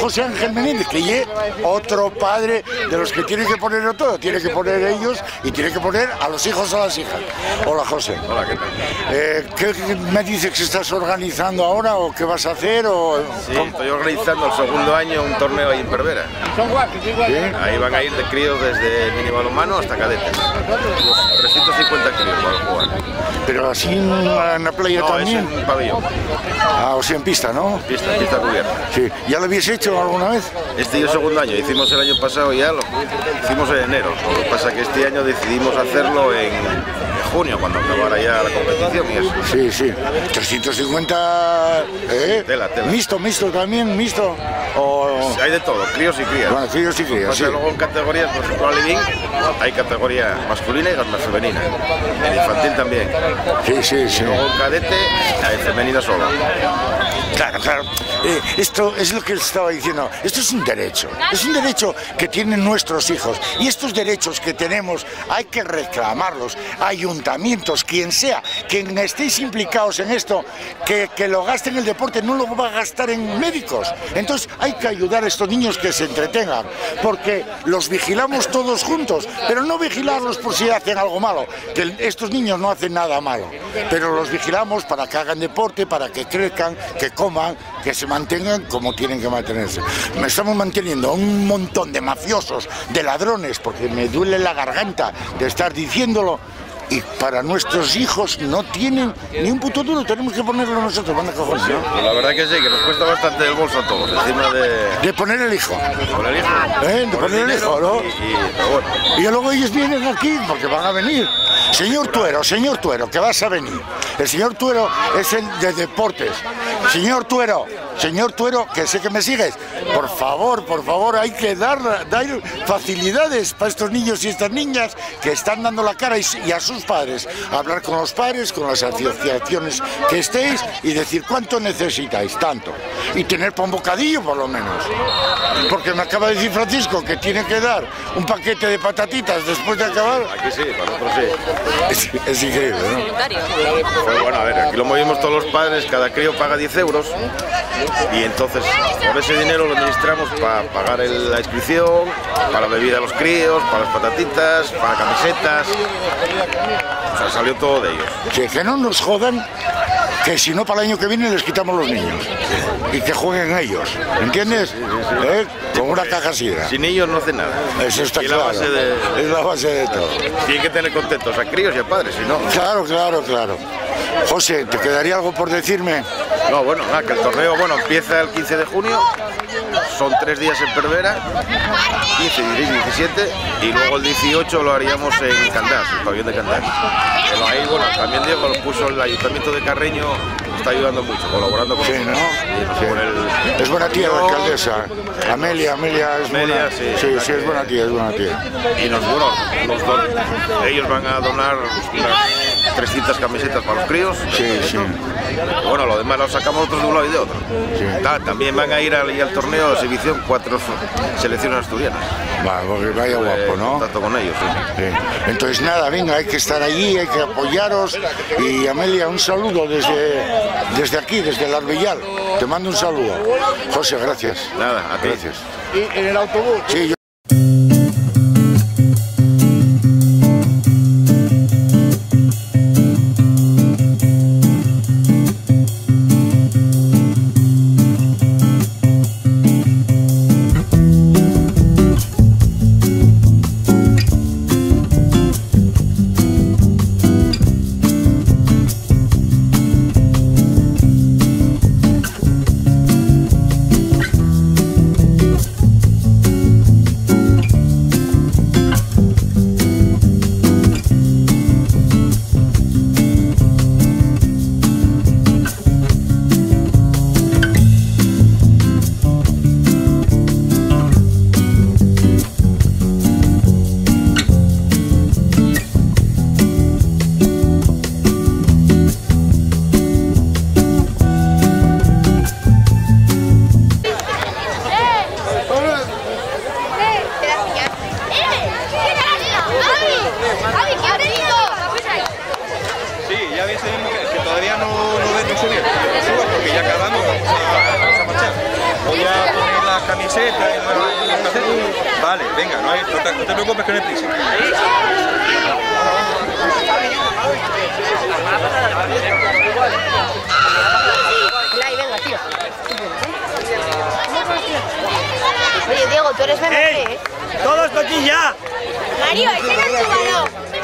José Ángel Menéndez, que es otro padre de los que tiene que ponerlo todo, tiene que poner ellos y tiene que poner a los hijos, a las hijas. Hola, José. Hola, ¿qué tal? ¿Qué me dices que estás organizando ahora o qué vas a hacer? Sí, estoy organizando el segundo año un torneo ahí en Pervera. ¿Sí? Ahí van a ir de críos desde mini balonmano hasta cadetes. 350 críos van a jugar. Pero así en la playa no, también. Es en pabellón. Ah, o sea, en pista, ¿no? Pista cubierta. Sí. ¿Ya lo habéis hecho alguna vez? Este es el segundo año, hicimos el año pasado ya, lo hicimos en enero. Lo que pasa es que este año decidimos hacerlo en junio, cuando acabara ya la competición y eso. Sí, sí. 350... Tela. Mixto también, mixto. O... Hay de todo, críos y crías. Bueno, críos y crías, sí. Luego en categorías, por ejemplo, Alevín, hay categoría masculina y femenina. En infantil también. Sí. Luego en cadete, hay femenina solo. Claro. Esto es lo que les estaba diciendo. Esto es un derecho que tienen nuestros hijos. Y estos derechos que tenemos hay que reclamarlos. Ayuntamientos, quien sea, quien estéis implicados en esto, que lo gaste en el deporte, no lo va a gastar en médicos. Entonces hay que ayudar a estos niños que se entretengan, porque los vigilamos todos juntos, pero no vigilarlos por si hacen algo malo, que estos niños no hacen nada malo, pero los vigilamos para que hagan deporte, para que crezcan, que coman, que se mantengan como tienen que mantenerse. Me estamos manteniendo a un montón de mafiosos, de ladrones, porque me duele la garganta de estar diciéndolo. Y para nuestros hijos no tienen ni un puto duro, tenemos que ponerlo nosotros, van a cojones, ¿no? Pues la verdad que sí, que nos cuesta bastante el bolso a todos, encima de poner el hijo. Poner el hijo. De poner el hijo, ¿no? Pero bueno. Y luego ellos vienen aquí porque van a venir. Señor Tuero, que vas a venir. El señor Tuero es el de deportes. Señor Tuero, que sé que me sigues. Por favor, hay que dar facilidades para estos niños y estas niñas que están dando la cara y a sus padres. Hablar con los padres, con las asociaciones que estéis y decir cuánto necesitáis, tanto. Y tener para un bocadillo por lo menos. Porque me acaba de decir Francisco que tiene que dar un paquete de patatitas después de acabar. Aquí sí, para nosotros sí. Es increíble, ¿no? Pues bueno, a ver, aquí lo movimos todos los padres, cada crío paga 10 euros y entonces por ese dinero lo administramos para pagar la inscripción, para la bebida de los críos, para las patatitas, para camisetas. O sea, salió todo de ellos. Que no nos jodan, que si no para el año que viene les quitamos los niños y que jueguen ellos, ¿entiendes? Sí. Con una caja sidra. Sin ellos no hacen nada. Eso está claro. Es la base de todo. Tienen que tener contentos a críos y a padres, si no. Claro. José, ¿te quedaría algo por decirme? No, bueno, nada, que el torneo empieza el 15 de junio, son 3 días en Pervera, 15, 16, 17, y luego el 18 lo haríamos en Candás, el pabellón de Candás. Pero ahí, bueno, también Diego lo puso el Ayuntamiento de Carreño, está ayudando mucho, colaborando con nosotros. Sí. Con el... Es buena tía la alcaldesa. Amelia es buena. Sí, es buena tía, Y ellos van a donar unas 300 camisetas para los críos. Sí. Bueno, lo demás lo sacamos nosotros de un lado y de otro. Sí. También van a ir al torneo de exhibición 4 selecciones asturianas. Vaya guapo, ¿no? Tanto con ellos, sí. Entonces nada, venga, hay que estar allí, hay que apoyaros. Y Amelia, un saludo desde aquí, desde el Arbillal. Te mando un saludo. José, gracias. Nada, a ti. Gracias. ¿Y en el autobús? Sí, sé. Vale, venga, no te preocupes que no hay prisa. Venga, tío. Oye, Diego, tú eres MMP, ¿eh? ¡Todos aquí ya! Mario, ese no es tu balón.